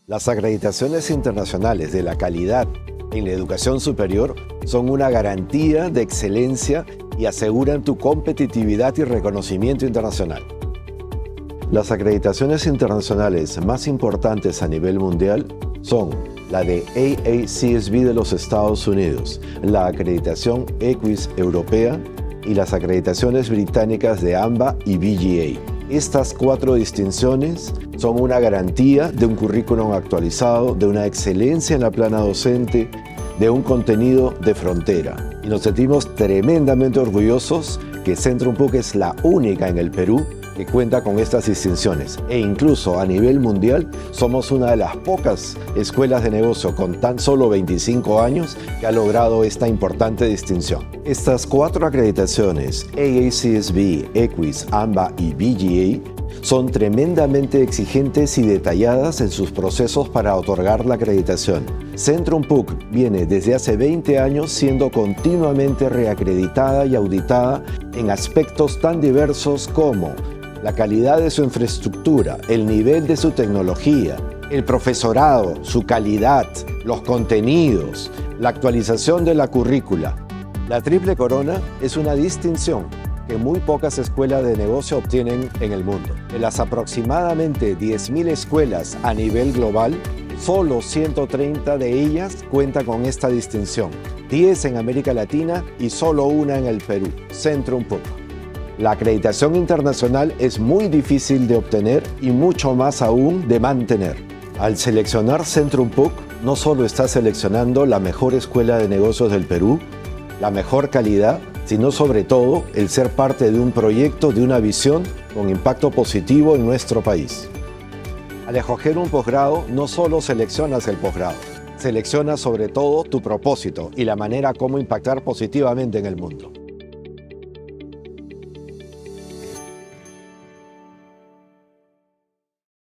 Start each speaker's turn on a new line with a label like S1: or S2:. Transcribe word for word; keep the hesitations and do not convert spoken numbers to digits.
S1: Las acreditaciones internacionales de la calidad en la educación superior son una garantía de excelencia y aseguran tu competitividad y reconocimiento internacional. Las acreditaciones internacionales más importantes a nivel mundial son la de A A C S B de los Estados Unidos, la acreditación EQUIS europea y las acreditaciones británicas de A M B A y B G A. Estas cuatro distinciones son una garantía de un currículum actualizado, de una excelencia en la plana docente, de un contenido de frontera. Y nos sentimos tremendamente orgullosos que Centrum PUC es la única en el Perú que cuenta con estas distinciones. E incluso a nivel mundial somos una de las pocas escuelas de negocio con tan solo veinticinco años que ha logrado esta importante distinción. Estas cuatro acreditaciones, A A C S B, EQUIS, A M B A y B G A, son tremendamente exigentes y detalladas en sus procesos para otorgar la acreditación. Centrum PUC viene desde hace veinte años siendo continuamente reacreditada y auditada en aspectos tan diversos como la calidad de su infraestructura, el nivel de su tecnología, el profesorado, su calidad, los contenidos, la actualización de la currícula. La Triple Corona es una distinción que muy pocas escuelas de negocio obtienen en el mundo. De las aproximadamente diez mil escuelas a nivel global, solo ciento treinta de ellas cuentan con esta distinción, diez en América Latina y solo una en el Perú, Centrum PUC. La acreditación internacional es muy difícil de obtener y mucho más aún de mantener. Al seleccionar Centrum PUC, no solo está seleccionando la mejor escuela de negocios del Perú, la mejor calidad, sino sobre todo el ser parte de un proyecto, de una visión con impacto positivo en nuestro país. Al escoger un posgrado, no solo seleccionas el posgrado, seleccionas sobre todo tu propósito y la manera como impactar positivamente en el mundo.